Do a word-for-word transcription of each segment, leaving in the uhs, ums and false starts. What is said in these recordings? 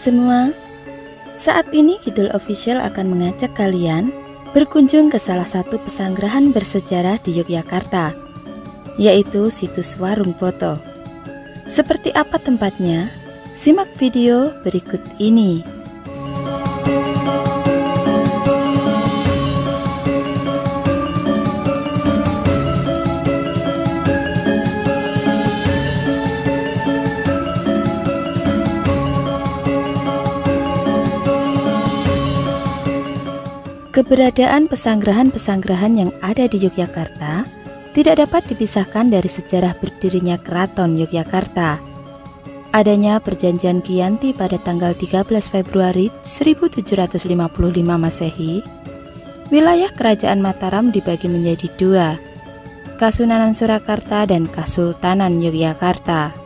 semua, saat ini Kidul Official akan mengajak kalian berkunjung ke salah satu pesanggrahan bersejarah di Yogyakarta, yaitu situs Warung Foto. Seperti apa tempatnya? Simak video berikut ini. Keberadaan pesanggrahan-pesanggrahan yang ada di Yogyakarta tidak dapat dipisahkan dari sejarah berdirinya Keraton Yogyakarta. Adanya Perjanjian Giyanti pada tanggal tiga belas Februari seribu tujuh ratus lima puluh lima Masehi, wilayah Kerajaan Mataram dibagi menjadi dua, Kasunanan Surakarta dan Kasultanan Yogyakarta.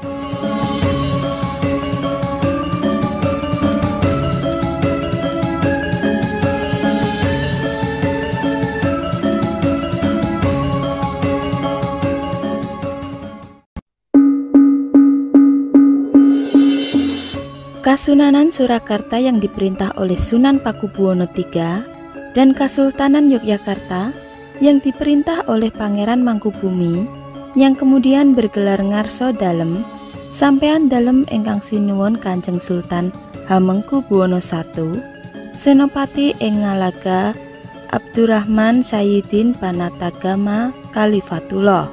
Kasunanan Surakarta yang diperintah oleh Sunan Pakubuwono tiga dan Kasultanan Yogyakarta yang diperintah oleh Pangeran Mangkubumi yang kemudian bergelar Ngarso Dalem Sampean Dalem ingkang sinuwun Kanjeng Sultan Hamengkubuwono satu Senopati ing Ngalaga Abdurrahman Sayyidin Panatagama Khalifatullah.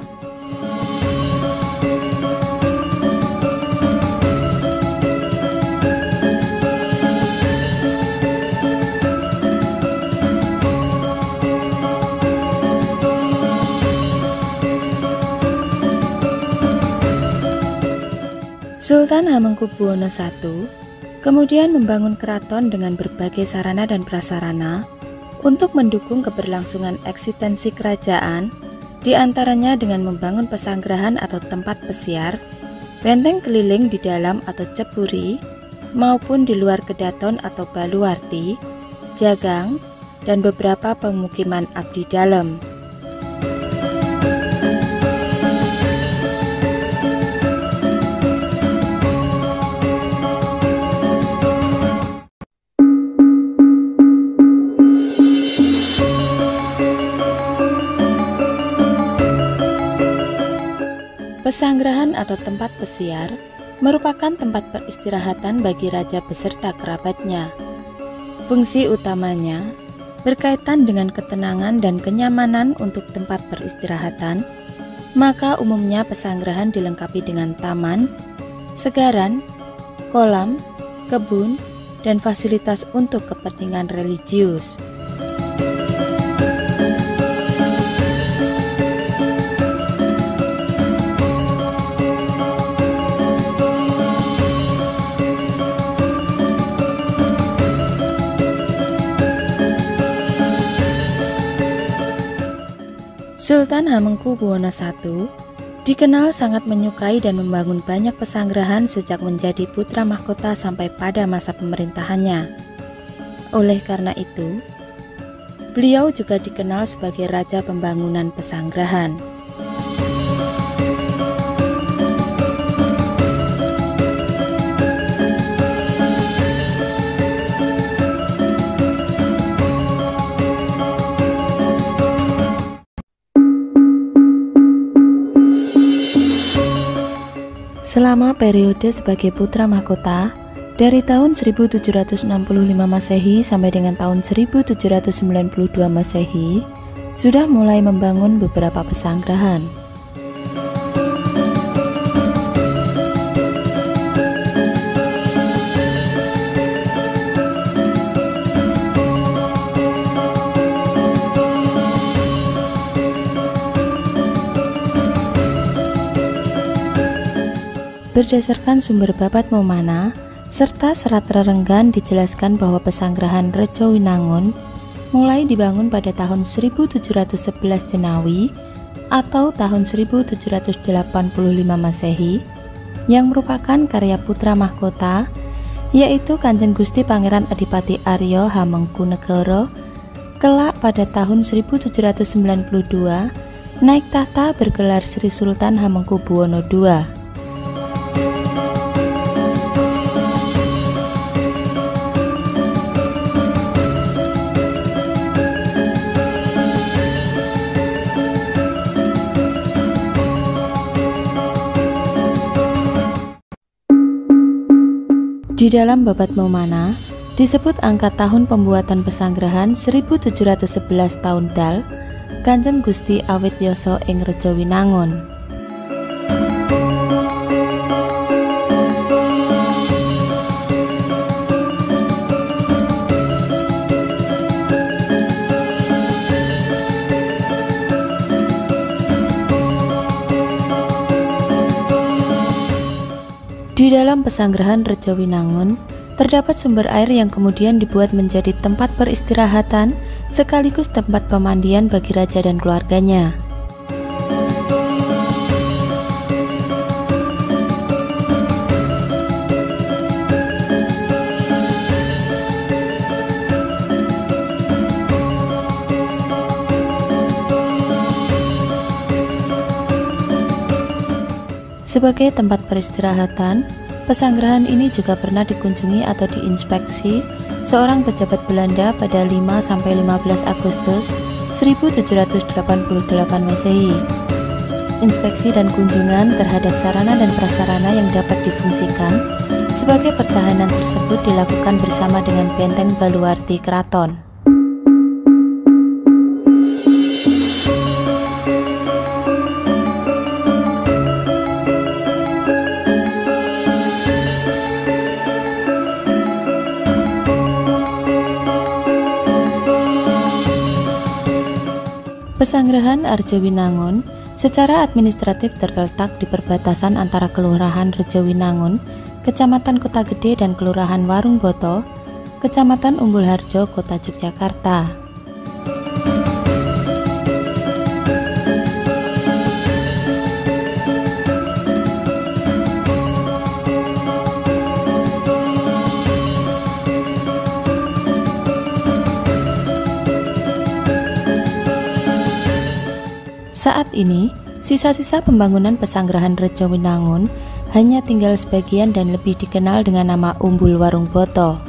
Sultan Hamengkubuwono satu kemudian membangun keraton dengan berbagai sarana dan prasarana untuk mendukung keberlangsungan eksistensi kerajaan, diantaranya dengan membangun pesanggrahan atau tempat pesiar, benteng keliling di dalam atau cepuri, maupun di luar kedaton atau baluarti, jagang, dan beberapa pemukiman abdi dalam. Pesanggrahan atau tempat pesiar merupakan tempat peristirahatan bagi raja beserta kerabatnya. Fungsi utamanya berkaitan dengan ketenangan dan kenyamanan untuk tempat peristirahatan, maka umumnya pesanggrahan dilengkapi dengan taman, segaran, kolam, kebun, dan fasilitas untuk kepentingan religius. Sultan Hamengkubuwono satu dikenal sangat menyukai dan membangun banyak pesanggrahan sejak menjadi putra mahkota sampai pada masa pemerintahannya. Oleh karena itu, beliau juga dikenal sebagai Raja Pembangunan Pesanggrahan. Selama periode sebagai putra mahkota dari tahun seribu tujuh ratus enam puluh lima Masehi sampai dengan tahun seribu tujuh ratus sembilan puluh dua Masehi, sudah mulai membangun beberapa pesanggrahan. Berdasarkan sumber Babat Momana serta serat rerenggan dijelaskan bahwa pesanggrahan Rejo Winangun mulai dibangun pada tahun seribu tujuh ratus sebelas Jenawi atau tahun seribu tujuh ratus delapan puluh lima Masehi yang merupakan karya putra mahkota, yaitu Kanjeng Gusti Pangeran Adipati Aryo Hamengkunegoro, kelak pada tahun seribu tujuh ratus sembilan puluh dua naik tahta bergelar Sri Sultan Hamengkubuwono kedua. Di dalam Babat Maumana disebut angka tahun pembuatan pesanggrahan seribu tujuh ratus sebelas tahun Dal, Kanjeng Gusti awit yasa ing Reja Winangun. Di dalam pesanggrahan Reja Winangun terdapat sumber air yang kemudian dibuat menjadi tempat peristirahatan sekaligus tempat pemandian bagi raja dan keluarganya. Sebagai tempat peristirahatan, pesanggrahan ini juga pernah dikunjungi atau diinspeksi seorang pejabat Belanda pada lima sampai lima belas Agustus seribu tujuh ratus delapan puluh delapan Masehi. Inspeksi dan kunjungan terhadap sarana dan prasarana yang dapat difungsikan sebagai pertahanan tersebut dilakukan bersama dengan benteng baluarti keraton. Pesanggrahan Arja Winangun secara administratif terletak di perbatasan antara Kelurahan Reja Winangun, Kecamatan Kota Gede dan Kelurahan Warung Boto, Kecamatan Umbul Harjo, Kota Yogyakarta. Saat ini, sisa-sisa pembangunan pesanggrahan Reja Winangun hanya tinggal sebagian dan lebih dikenal dengan nama Umbul Warung Boto.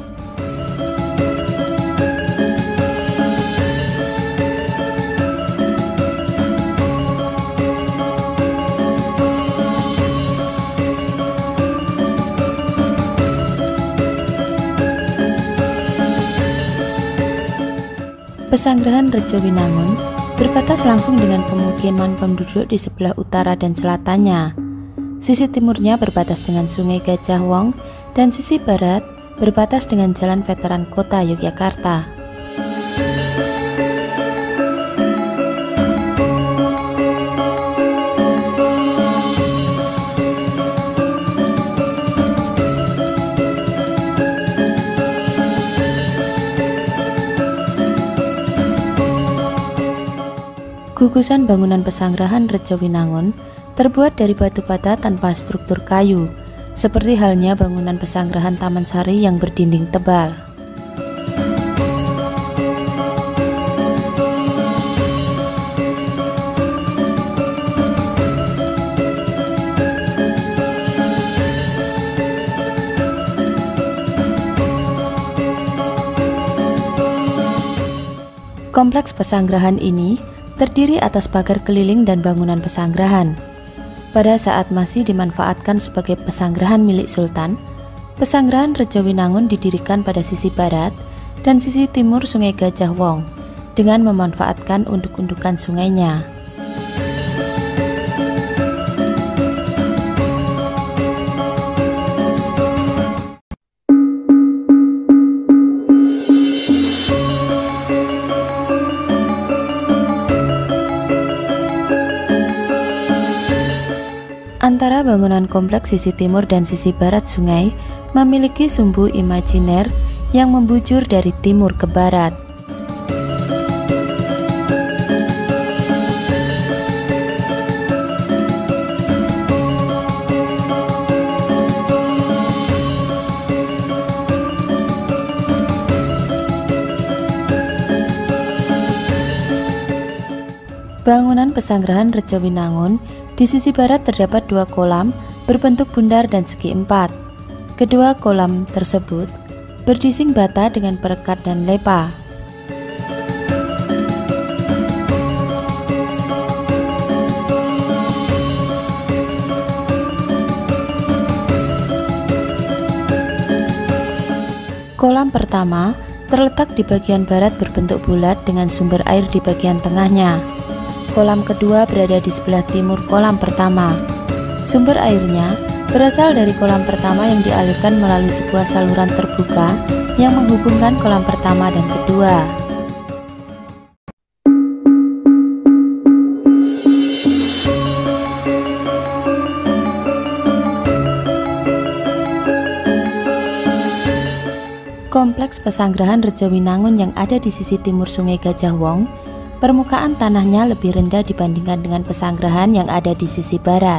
Pesanggrahan Reja Winangun berbatas langsung dengan pemukiman penduduk di sebelah utara dan selatannya. Sisi timurnya berbatas dengan Sungai Gajah Wong dan sisi barat berbatas dengan Jalan Veteran Kota Yogyakarta. Gugusan bangunan pesanggrahan Reja Winangun terbuat dari batu bata tanpa struktur kayu, seperti halnya bangunan pesanggrahan Taman Sari yang berdinding tebal. Kompleks pesanggrahan ini terdiri atas pagar keliling dan bangunan pesanggrahan. Pada saat masih dimanfaatkan sebagai pesanggrahan milik Sultan, pesanggrahan Reja Winangun didirikan pada sisi barat dan sisi timur Sungai Gajah Wong dengan memanfaatkan unduk-undukan sungainya. Antara bangunan kompleks sisi timur dan sisi barat sungai memiliki sumbu imajiner yang membujur dari timur ke barat. Bangunan pesanggrahan Reja Winangun di sisi barat terdapat dua kolam berbentuk bundar dan segi empat. Kedua kolam tersebut berdising bata dengan perekat dan lepa. Kolam pertama terletak di bagian barat berbentuk bulat dengan sumber air di bagian tengahnya. Kolam kedua berada di sebelah timur kolam pertama. Sumber airnya berasal dari kolam pertama yang dialirkan melalui sebuah saluran terbuka yang menghubungkan kolam pertama dan kedua. Kompleks Pesanggerahan Rejowinangun yang ada di sisi timur Sungai Gajah Wong, permukaan tanahnya lebih rendah dibandingkan dengan pesanggerahan yang ada di sisi barat.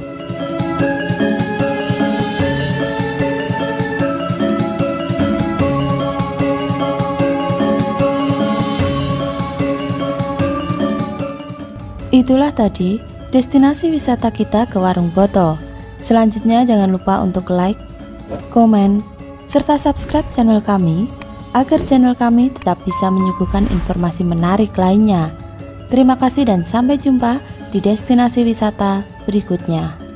Itulah tadi destinasi wisata kita ke Warung Boto. Selanjutnya jangan lupa untuk like, komen, serta subscribe channel kami agar channel kami tetap bisa menyuguhkan informasi menarik lainnya. Terima kasih dan sampai jumpa di destinasi wisata berikutnya.